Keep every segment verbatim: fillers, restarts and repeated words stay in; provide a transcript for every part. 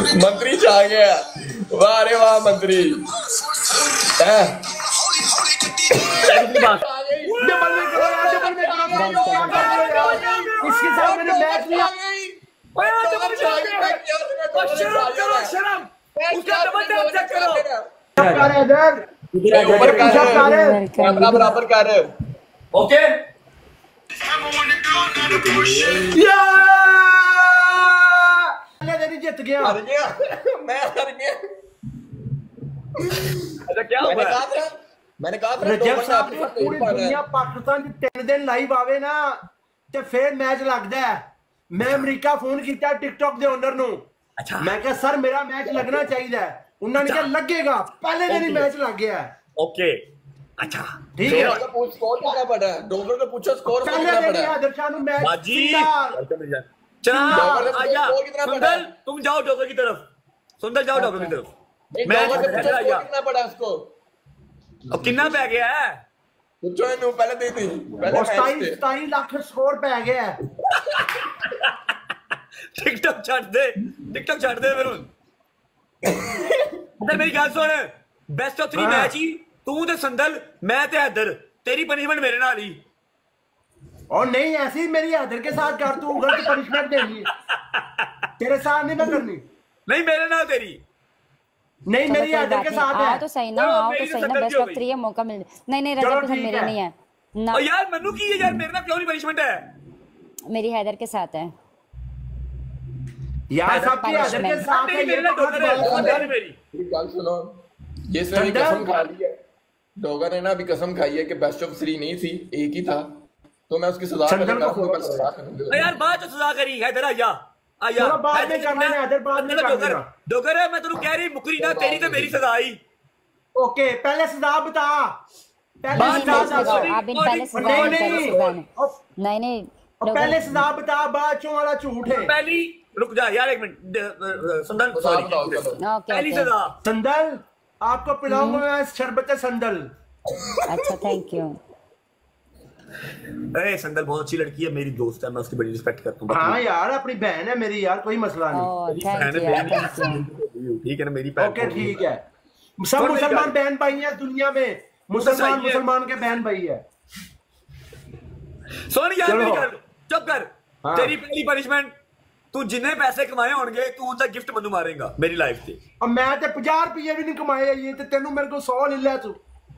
मंत्री छा गया, वाह रे वाह मंत्री। इसके साथ मैंने मैच लिया। ऊपर कर, बराबर कर। ओके जीत गया, हार गया, मैं हार गया। अच्छा क्या मैंने कहा था, मैंने कहा था रजब साहब ने पूरी दुनिया पाकिस्तान च तीन दिन लाइव आवे ना ते फिर मैच लगदा है। मैं अमेरिका फोन किया टिकटॉक दे ओनर नु, अच्छा मैं कहा सर मेरा मैच लगना चाहिए, उन्होंने कहा लगेगा, पहले दिन ही मैच लग गया। ओके अच्छा ठीक है, पूछ स्कोर कितना पड़ा है, डोगर को पूछो स्कोर कितना पड़ा है। आदर शाह नु मैच बाजी चला आजा सुंदर, तुम जाओ डोगर की तरफ, सुंदर जाओ डोगर की तरफ। मैच कितना पड़ा उसको, अब कितना पै गया है पूछो इन्हों, पहले दे दी, पहले सताई सताई लाख स्कोर पै गया है। टिकटॉक छੱਡ दे, टिकटॉक छੱਡ दे मेनू। इधर मेरी गल सुन, बेस्ट ऑफ थ्री मैच ही तू ते संदल, मैं ते हैदर, तेरी पनिशमेंट मेरे नाल ही। और नहीं ऐसी मेरी हैदर के साथ कर, तू गलत पनिशमेंट देनी तेरे साथ नहीं मैं करनी। नहीं मेरे नाल तेरी नहीं, मेरी हैदर के साथ है तो सही ना, आओ तो सही ना, बेस्ट ऑफ थ्री है, मौका मिल नहीं नहीं रजब पसंद मेरे नहीं है ना। और यार मन्नू की है यार, मेरे नाल क्यों नहीं पनिशमेंट है, मेरी हैदर के साथ है यार, सबकी हैदर के साथ है। मेरे नाल डोगर है मेरी। मेरी बात सुनो, ये इसने कसम खा ली है, डोगर ने ना अभी कसम खाई है कि बेस्ट ऑफ थ्री नहीं थी, एक ही था, तो मैं उसकी सजा करूंगा। यार बाद में सजा करी, हैदर आया आया बाद में करना है, हैदर बाद में डोगर डोगर है, मैं तेनू कह रही मुकरी ना, तेरी ते मेरी सजा आई। ओके पहले सजा बता, पहले सजा आप इन पहले सजा नहीं नहीं पहले सजा बता, बाद चों वाला झूठ है। पहली रुक जा यार एक मिनट, संदल सॉरी, पहली सजा संदल आपको पिलाऊंगा मैं शरबत संदल। अच्छा थैंक यू। ए संदल बहुत अच्छी लड़की है, मेरी दोस्त है, मैं उसकी बड़ी रिस्पेक्ट करता हूँ। हाँ यार अपनी बहन है मेरी यार, कोई मसला नहीं। ठीक है ना मेरी बहन। ओके ठीक है, सब मुसलमान बहन भाई हैं दुनिया में, मुसलमान मुसलमान के बहन भाई है। सुन यार मेरी गल, चुप कर। तेरी पहली पनिशमेंट, तू जिन्ने पैसे कमाए होंगे तू उनका गिफ्ट मनु मारेगा मेरी लाइफ से। और मैं तो पचास रुपये भी नहीं कमाए, ये तो तेनू मेरे को सौ ले लिया तू।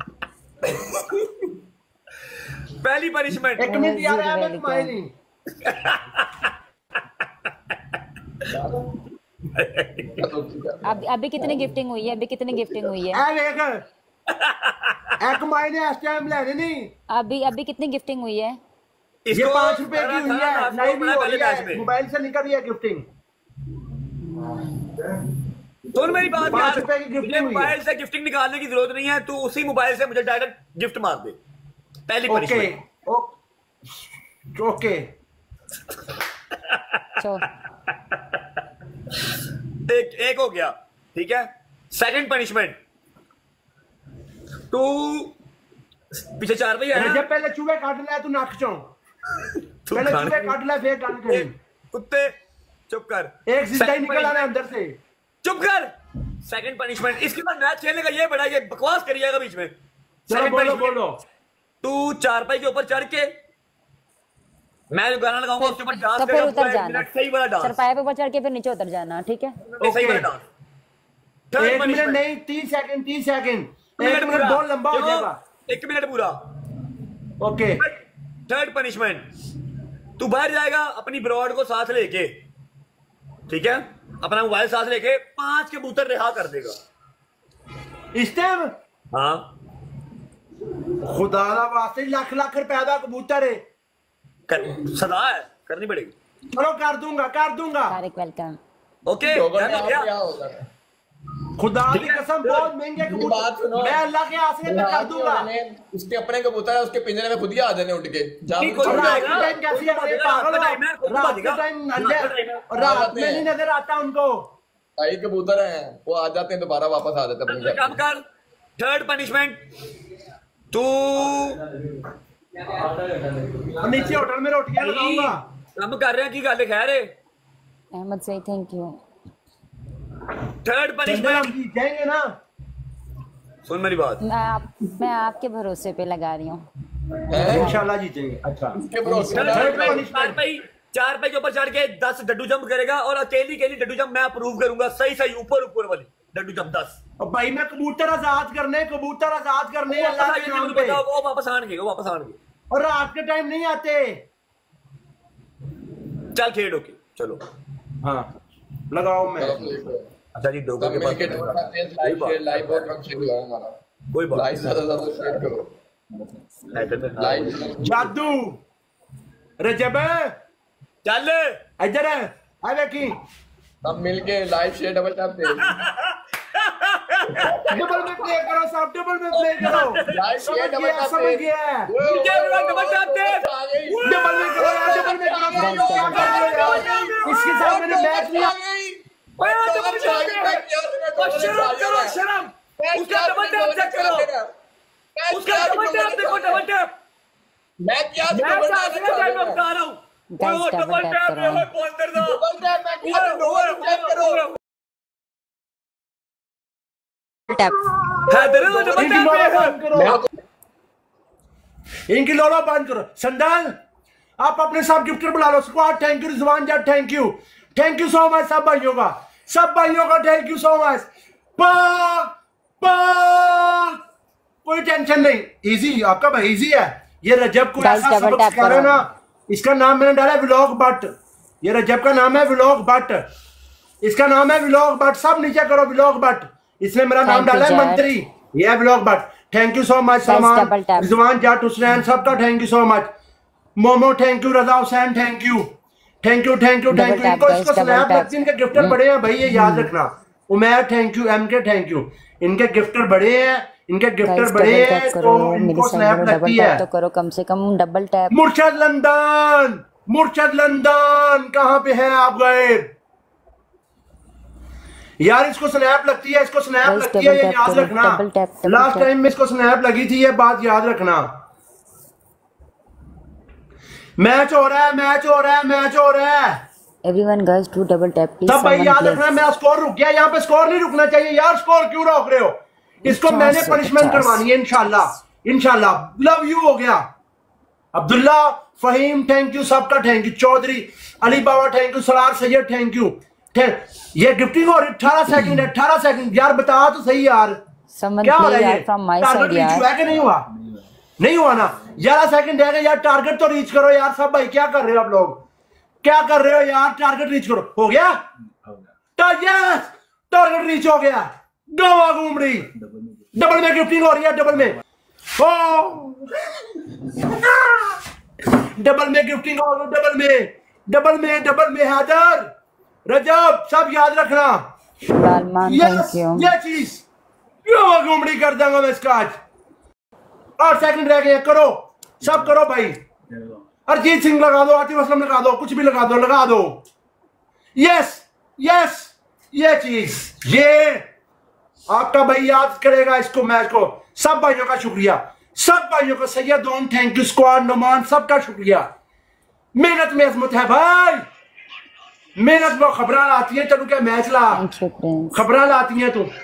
पहली पनिशमेंट एक मिनट यार, मैं कमाए नहीं। अब अभी कितनी गिफ्टिंग हुई है, अभी कितनी गिफ्टिंग हुई है, ए देख ए कमाए ने इस टाइम लेने नहीं, अभी अभी कितनी गिफ्टिंग हुई है, ये पांच रुपए की हुई है, नहीं भी हो रही है, मोबाइल से निकल रही है गिफ्टिंग। सुन मेरी बात पांच रुपए की गिफ्टिंग, मोबाइल से गिफ्टिंग निकालने की जरूरत नहीं है, तू उसी मोबाइल से मुझे डायरेक्ट गिफ्ट मार दे। पहली पनिशमेंट ओके एक एक हो गया, ठीक है। सेकंड पनिशमेंट, तू पीछे चार बजे है, जब पहले चूहे काट ले तू नाक चों, पहले चूहे काट ले फिर गल करी। कुत्ते चुप कर, एक जिंदा ही निकल आना अंदर से, चुप कर। सेकंड पनिशमेंट, इसके बाद मैच खेलने का ये बड़ा ये बकवास करिएगा बीच में। चलो बोलो बोलो। तू चारपाई के ऊपर चढ़ के, मैं जो गाना लगाऊंगा उसके ऊपर डांस करेगा, ऊपर जाना, सही वाला डांस, चारपाई पे ऊपर चढ़ के फिर नीचे उतर जाना, ठीक है। सही वाला डांस। एक मिनट नहीं, तीस सेकंड तीस सेकंड, एक मिनट बहुत लंबा हो जाएगा, एक मिनट पूरा। ओके थर्ड पनिशमेंट, तू बाहर जाएगा अपनी ब्रॉड को साथ लेके, ठीक है, अपना मोबाइल साथ लेके पांच कबूतर रिहा कर देगा इस टाइम। हाँ खुदा ला वास्ते लाख लाख रुपए का कबूतर है, कर, सदा है करनी पड़ेगी। चलो कर दूंगा कर दूंगा। वेलकम। ओके खुदा की कसम बहुत महंगे कबूतर, मैं अल्लाह के आसरे में कर दूंगा। उसके अपने कबूतर है, उसके पिंजरे में खुद ही आ जाने उठ के। रात में नहीं नजर आता उनको, कई कबूतर हैं वो आ जाते हैं दोबारा वापस आ जाते हैं। काम कर। थर्ड पनिशमेंट, तू नीचे होटल में रोटियां लगाऊंगा। काम कर रहे हैं की गल खैर है अहमद सही, थैंक यू। थर्ड पनिशमेंट जीत जाएंगे ना। सुन मेरी बात, मैं आप मैं आपके भरोसे पे लगा रही हूँ, इंशाल्लाह जीतेंगे। अच्छा चार पे चार पे के ऊपर चढ़ के दस डड्डू जंप करेगा और अकेली अकेली डड्डू जंप मैं अप्रूव करूंगा, सही सही ऊपर ऊपर वाली डड्डू जंप दस। और भाई मैं कबूतर आजाद करने कबूतर आजाद करने अल्लाह के नाम पे। वो वापस आएंगे, वो वापस आएंगे और रात के टाइम नहीं आते। चल खेल ओके चलो। हाँ लगाओ मैं। अच्छा जी डोगा के पास लाइव शेयर लाइव बहुत कम शेयर हुआ हमारा, कोई बात लाइव ज्यादा ज्यादा शेयर करो। लाइव जादू रजब चल इधर है, आ देखी सब मिलके लाइव शेयर डबल टैप पे डबल में प्ले करो, सब डबल में प्ले करो। लाइव शेयर डबल टैप समझ पे गया डबल टैप पे डबल में करो यार, डबल में करो। इसके साथ मैंने मैच लिया। शर्म करो शर्म, उसका डबल टैप चेक करो, उसका डबल टैप देखो, डबल टैप। मैं क्या मैं टाइम में बता रहा हूं, वो डबल टैप है, वो कौन कर दो डबल टैप मैं क्या डबल टैप करो। टैप है तेरे वो डबल टैप है। इनकी लोड़ा बंद करो। संदाल आप अपने साथ गिफ्टर बुला लो। Squad thank you, Rizwan Jat thank you, thank you so much सब भाइयों का, सब भाइयों का थैंक यू सो मच। पाक पाक कोई टेंशन नहीं, इजी आपका भाई इजी है। ये रजब को ऐसा सबक सिखा रहा है ना, इसका नाम मैंने डाला है व्लॉग बट। ये रजब का नाम है व्लॉग बट, इसका नाम है व्लॉग बट। सब नीचे करो व्लॉग बट, इसने मेरा नाम डाला है मंत्री, ये है vlog Butt. Thank you so much Salman, Rizwan Jat, Hussain सबका thank you so much. Momo thank you, Raza Hussain thank you, thank you thank you thank you. इनको इसको स्नैप लगती है, इनके गिफ्टर बड़े हैं भाई, ये याद रखना। Umair thank you, M K thank you, इनके गिफ्टर बड़े हैं, इनके गिफ्टर बड़े हैं तो इनको स्नैप लगती है। तो करो कम से कम double tap. Murshad London, Murshad London कहाँ पे है आप गए यार? इसको स्नैप लगती है, इसको स्नैप लगती है, ये याद रखना। लास्ट टाइम में इसको स्नैप लगी थी, ये बात याद रखना। मैच हो रहा है, मैच हो रहा है, मैच हो रहा है। Everyone guys do double tap please. सब भाई याद रखना, मेरा स्कोर रुक गया, यहाँ पे स्कोर नहीं रुकना चाहिए यार। स्कोर क्यों रोक रहे हो? इसको मैंने पनिशमेंट करवानी है इंशाल्लाह, इंशाल्लाह। लव यू हो गया। अब्दुल्ला, फहीम थैंक यू, सबका thank you. Chaudhary, Ali Baba thank you, Salar Syed thank you. ये गिफ्टिंग और अठारह सेकंड है, अठारह सेकंड यार बता तो सही यार क्या हो रहा है? टारगेट रीच हुआ कि नहीं हुआ? नहीं हुआ ना, ग्यारह सेकंड रह गए यार। टारगेट तो रीच करो यार। सब भाई क्या कर रहे हो आप लोग, क्या कर रहे हो यार? टारगेट रीच करो। हो गया यस, टारगेट रीच हो गया। गवा घूमड़ी डबल में गिफ्टिंग हो रही है, डबल में ओ डबल में गिफ्टिंग हो रही है, डबल में डबल में डबल में। हैदर, रजब सब याद रखना। यस ये चीज गवा घूमड़ी कर दूंगा मैं इसका आज। आठ सेकंड रह गए, करो सब करो भाई। अरिजीत सिंह लगा दो, आतिफ असलम लगा दो, कुछ भी लगा दो, लगा दो। यस यस ये चीज, ये आपका भाई याद करेगा इसको, मैच को। सब भाइयों का शुक्रिया, सब भाइयों का। Syed Om thank you, squad Numan सबका शुक्रिया। मेहनत में अजमत है भाई, मेहनत वो खबर लाती है। चलो क्या मैच ला, खबर लाती है तू।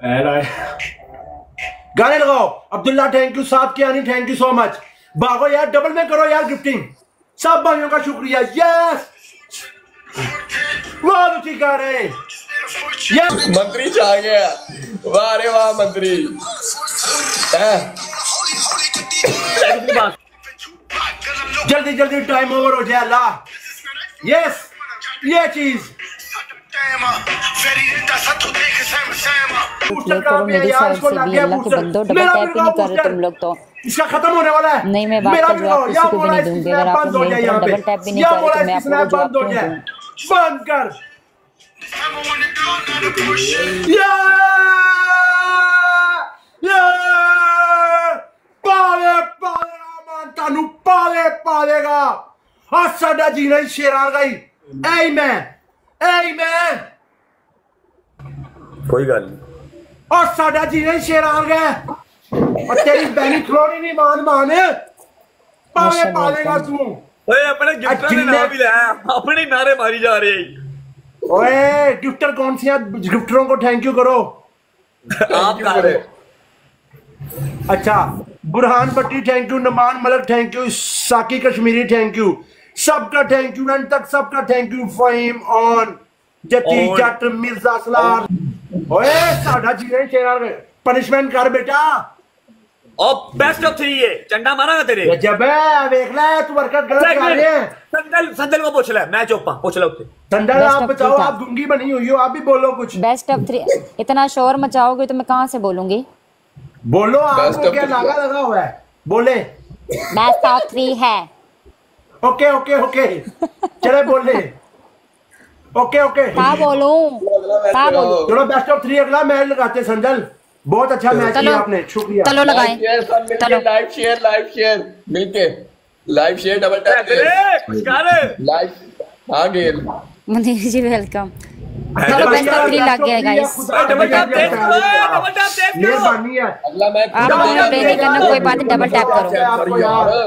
गाने लगाओ। अब्दुल्ला थैंक यू, साथ के आनी थैंक यू सो मच। भागो यार, डबल में करो यार गिफ्टिंग। सब भाइयों का शुक्रिया। यस बहुत अच्छी गा रहे हैं। यस मंत्री छा गया, वाह रे वाह मंत्री। जल्दी जल्दी टाइम ओवर हो जाए अल्लाह। यस ये चीज प्ले करो मेरी साइड से भी। अल्लाह के बंदो डबल टैप ही नहीं कर रहे तुम लोग तो। इसका खत्म होने वाला है। नहीं मैं बात कर रहा हूँ, किसी को भी नहीं दूंगी। अगर आप डबल टैप भी नहीं कर रहे तो मैं आपको जवाब क्यों दूं? बंद कर। पाले पालेगा तानू, पाले पालेगा। आज साडा जीना ही शेर आ गई। ऐ मैं ऐ मैं कोई गल नहीं। और साडा जीना ही शेर आ गया। और तेरी बहनी खलोनी नहीं मान मान पाले पालेगा तू। ओए अपने गिफ्टर ने नाम भी लाया, अपने नारे मारी जा रहे हैं। ओए गिफ्टर कौन सी है? गिफ्टरों को थैंक यू करो। आप कर रहे। अच्छा, Burhan Bhatti thank you, Naman Malak thank you, Saqi Kashmiri thank you, सबका थैंक यू, तक सबका थैंक यू। फहीम ऑन जती जट मिर्जा सलार। ओए साडा जीरे शेर पनिशमेंट कर बेटा। और बेस्ट ऑफ थ्री है चंडा मारा तेरे। जब देख ले तू हरकत गलत कर रहे हैं। संदल संदल को पूछ ले, मैं चुप हूं, पूछ ले उससे। संदल आप बताओ, आप गूंगी बनी हुई हो, आप भी बोलो कुछ। बेस्ट ऑफ थ्री इतना शोर मचाओगे तो मैं कहां से बोलूंगी? बोलो, आपको क्या लगा लगा हुआ है? बोले बेस्ट ऑफ थ्री है। ओके ओके ओके चले बोले ओके ओके क्या बोलूं? क्या बोलूं? चलो बेस्ट ऑफ थ्री अगला मैच लगाते। संजल बहुत अच्छा मैच किया आपने, शुक्रिया। चलो लगाएं। चलो लाइव शेयर लाइव शेयर मिलके live share double tap live. हाँ गेल मुनीर जी वेलकम। चलो बेस्ट ऑफ थ्री लग गया गाइस। डबल टैप टेस्ट करो, डबल टैप टेस्ट करो। मेहरबानी है। अगला मैच आप दोनों प्ले नहीं करना, कोई बात नहीं, डबल टैप करो।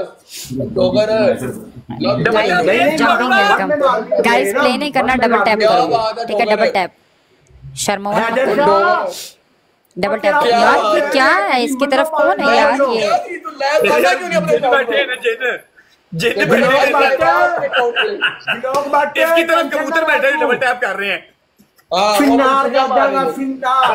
जंपिंग वेलकम गाइस, प्ले नहीं करना, डबल टैप करो, ठीक है? Double tap Sharma double tap. यार ये क्या है? इसकी तरफ कौन है यार? ये इसकी तरफ कबूतर बैठे डबल टैप कर रहे हैं। फिन्नार जाएगा फिन्नार।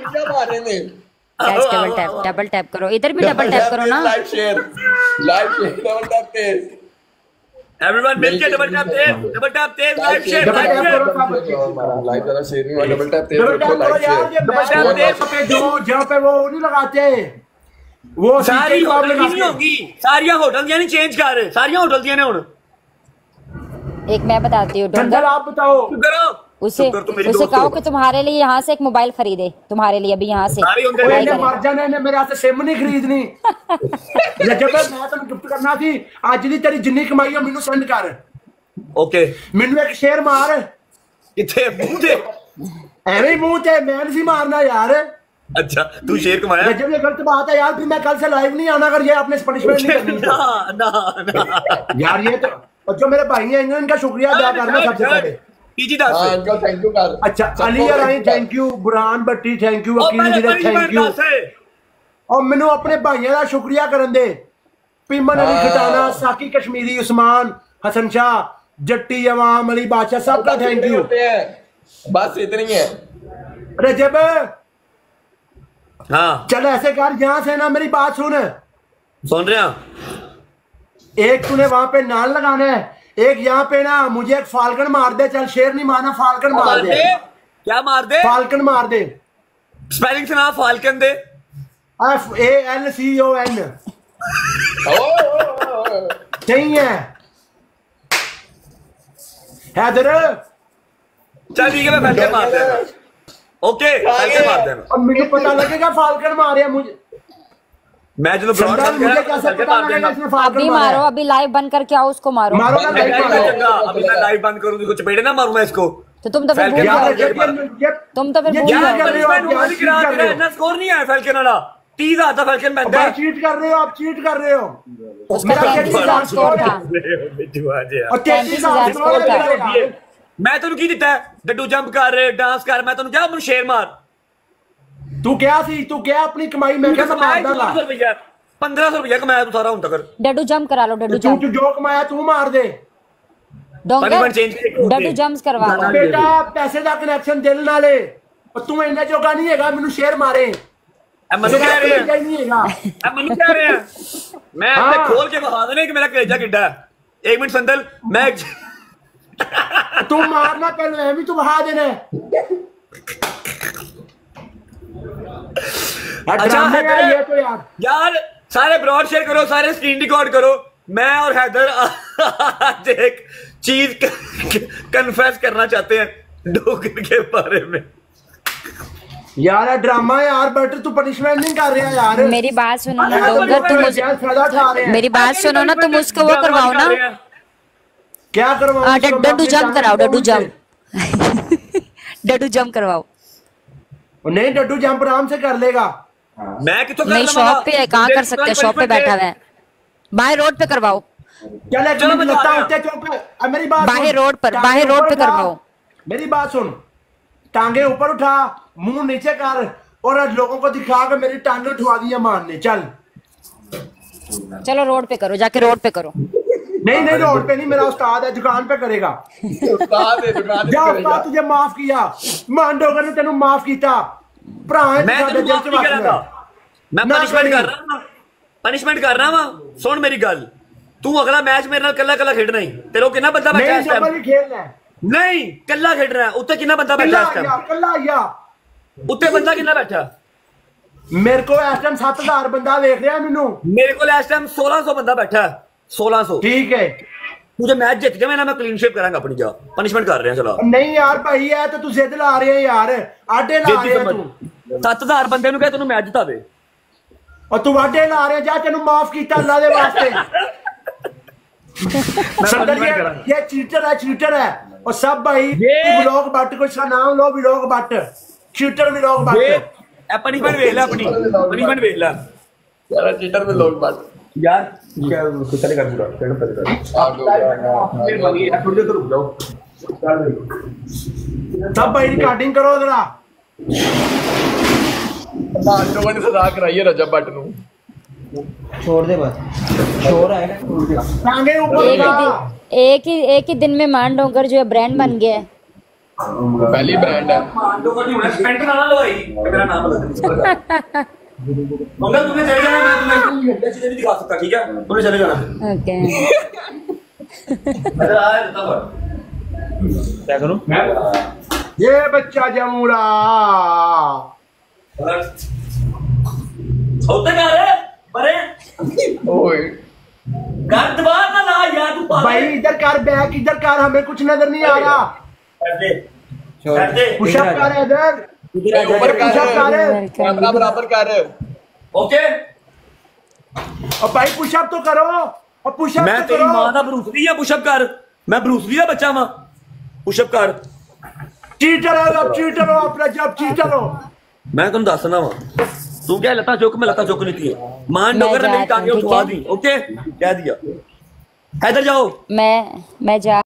Guys double tap double tap करो, इधर भी डबल टैप करो ना। Live share live share double tap test. Everyone मिलके डबल टैप तेज, डबल टैप तेज, live share, double live tap share. करो। लाइव ज्यादा शेयर नहीं हुआ, डबल टैप तेज डबल टैप रखो, करो लाइव यार। ये शेयर। डबल टैप तेज पे जो जहाँ पे वो नहीं लगाते, वो सारी सीटी होटल लगाते नहीं होगी, सारी होटल यानी चेंज कर रहे, सारी होटल दिए ने हुन। एक मैं बताती हूँ संदल, डंगर, आप बताओ। करो उसे उसे कहो कि तुम्हारे लिए यहाँ से एक मोबाइल खरीदे, तुम्हारे लिए अभी यहाँ से। सारी उनके ओए लिए ने मर जाने ने मेरे हाथ से सिम नहीं खरीदनी। जब मैं तेन गिफ्ट करना थी, आज दी तेरी जिन्नी कमाई है मेनू सेंड कर। ओके मेनू एक शेयर मार। किथे मुंह दे। एਵੇਂ मुंह ते मैं नहीं मारना यार। अच्छा तू शेर कमाया। जब ये गलत बात है यार, फिर मैं कल से लाइव नहीं आना अगर ये आपने पनिशमेंट नहीं करनी। ना ना ना यार ये तो, और जो मेरे भाई हैं इनका शुक्रिया अदा करना सबसे पहले। पीजी दास हां अंकल थैंक यू कर। अच्छा Ali Arai thank you, Burhan Bhatti thank you, Wakil ji thank you. और मैनू अपने भाइयों का शुक्रिया करन दे। पिमन अली खटाना, साकी कश्मीरी, उस्मान हसन शाह, जट्टी अवाम अली बादशाह, सबका थैंक यू। बस इतना ही है। रजब हाँ चल ऐसे कर, यहाँ से ना मेरी बात सुन। सुन रहे हैं। एक तूने वहां पे नाल लगाना है, एक यहाँ पे ना मुझे एक फाल्कन मार दे। चल शेर नहीं मारना, फाल्कन मार दे। क्या मार दे? फाल्कन मार दे। स्पेलिंग सुना, फाल्कन दे। F A L C O N. नहीं है हैदर। चल ठीक है, मैं फाल्कन मार देगा। ओके फाल्कन मार देना। अब मुझे पता लगेगा फाल्कन मारे मुझे। मैं जो ब्रॉड संदल, मुझे कैसे पता लगेगा इसने फाल्कन अभी मारा मारो, है? अभी लाइव बंद करके आओ, उसको मारो। मारो ना, मैं लाइव लाइव मारो। अभी मैं लाइव बंद करूंगी, कुछ चपेड़े ना मारूं मैं इसको। तो तुम तो फिर फाल्कन भूल यार, जाओगे। ये- ये- तुम तो फिर ये भूल क्या जाओगे। कर रहे हो आप? पनिशमेंट यार, चीट कर रहे हो। रहे हो। स्कोर नहीं आया फाल्कन वाला, तीस आता फाल्कन बंदा भाई है। चीट कर रहे हो आप, चीट कर रहे हो। उसका मेरा तैंतीस हजार स्कोर था। और तैंतीस हजार स्कोर था। मैं तेन की दिता है, डड्डू जंप कर डांस कर, मैं तेन क्या मैं शेर मार। तू क्या सी, तू क्या अपनी कमाई में क्या मार डाला? पंद्रह सौ रुपया कमाया तू सारा हूं तक। डड्डू जंप करा लो, डड्डू तू जंप। तू जो कमाया तू मार दे डोंगर Punishment change करो। डड्डू जंप्स करवा लो। बेटा। पैसे का कनेक्शन दिल नाले, और तू इन्ना जोगा नहीं हैगा मेनू शेयर मारे। मनु कह रहे हैं, नहीं हैगा। मनु कह रहे हैं मैं हाँ। अपने खोल के बता देने कि मेरा कलेजा किड्डा है। एक मिनट संदल, मैं तू मारना पहले, मैं भी तू बहा देना। अच्छा ड्रामे हैदर, है ये तो यार। यार सारे ब्रॉड शेयर करो, सारे स्क्रीन रिकॉर्ड करो। मैं और हैदर आज एक चीज कन्फेस करना चाहते हैं डोगर के बारे में। यार ड्रामा है यार, बट तू पनिशमेंट नहीं कर रहा यार। मेरी बात सुनो ना डोंगर, तुम उस फायदा उठा रहे हैं। मेरी बात सुनो ना, तुम उसको वो करवाओ ना। क्या करवाओ? हाँ, डड्डू जंप कराओ, डड्डू जंप। डड्डू जंप करवाओ। नहीं, डड्डू जंप आराम से कर लेगा। मैं कितो नहीं शॉप पे है, कहाँ कर सकते? शॉप पे बैठा हुआ है, बाहर रोड पे करवाओ। चल एक चलो मिनट बता लगता रहा है चौक पे। अब मेरी बात बाहर सुन। रोड पर, टांगे बाहर रोड पे ऊपर करवाओ। मेरी बात सुन, टांगे ऊपर उठा, मुंह नीचे कर और लोगों को दिखा के मेरी टांगे उठवा दी मारने। चल चलो रोड पे करो, जाके रोड पे करो। नहीं नहीं रोड पे नहीं, मेरा उस्ताद है, दुकान पे करेगा। उस्ताद है दुकान जा उस्ताद, तुझे माफ किया, मांडोगर ने तेनू माफ किया। भरा है मैं तेनू माफ नहीं करांगा, मैं पनिशमेंट कर रहा हूं, पनिशमेंट कर रहा हूं। सुन मेरी गल, तू अगला मैच मेरे नाल कल्ला कल्ला खेडना ही। तेरे को कितना बंदा बैठा है इस टाइम? नहीं खेलना है, नहीं कल्ला खेडना है। उत्ते कितना बंदा बैठा है इस टाइम? कल्ला आया। उत्ते बंदा कितना बैठा? मेरे को इस टाइम सात हजार बंदा देख रहा है। मैनू मेरे को इस टाइम सोलह सौ बंदा बैठा है, सोलह सौ। ठीक है, तुझे मैच जीत जाए ना, मैं क्लीन शेप करांगा अपनी जगह। पनिशमेंट कर रहे हैं चलो। नहीं यार भाई है तो तू जिद ला रहे है यार, आटे ला रहे है तू। सत्त हजार बंदे नु कह तेनू मैच जिता दे और तू आटे ला रहे जा, तेनू माफ किया अल्लाह दे वास्ते। ये चीटर है, चीटर है। और सब भाई व्लॉग बट को इसका नाम लो, vlog Butt, cheater vlog Butt. Punishment वेख ले अपनी, पनिशमेंट वेख ले यार। चीटर में लोग बात यार क्या कुछ नहीं कर पूरा पेड़ पे फिर बनी है। थोड़ी देर रुक जाओ, सब भाई रिकॉर्डिंग करो जरा। लोगों ने सजा कराई है रजब भट्ट नू। छोड़ दे बस, शोर आएगा छोड़ दे। टांगे ऊपर एक ही दिन एक ही एक ही दिन में मांडोगर जो है ब्रांड बन गया है। पहली ब्रांड है। मांडोगर नहीं होना, पेंट ना लो भाई, मेरा नाम बता। मंगल तुम्हें चले जाना, मैं तुम्हें घंटे चीजें नहीं दिखा सकता, ठीक है? तुम्हें चले जाना। ओके अरे आया बता क्या करूं मैं? ये बच्चा जमूरा होते क्या रे बरे? ओए कर दबार ना ला यार तू पागल। भाई इधर कर, बैक इधर कर, हमें कुछ नजर नहीं आ रहा। कर दे कर दे पुशअप कर इधर, ऊपर पुशअप कर, कर, कैमरा बराबर कर। ओके और भाई पुशअप तो करो, और पुशअप मैं तो तेरी करो। मां दा ब्रूस ली है, पुशअप कर। मैं ब्रूस ली दा बच्चा वां, पुशअप कर। चीटर हो, अब चीटर हो, अपना जब चीटर हो। मैं तुम दसना वा, तू क्या लता चौक में लता चौक नहीं थी मान मैं डोगर ने मेरी जाती हूँ, टांगे ठीक उठवा है? दी। ओके कह दिया, इधर जाओ। मैं मैं जा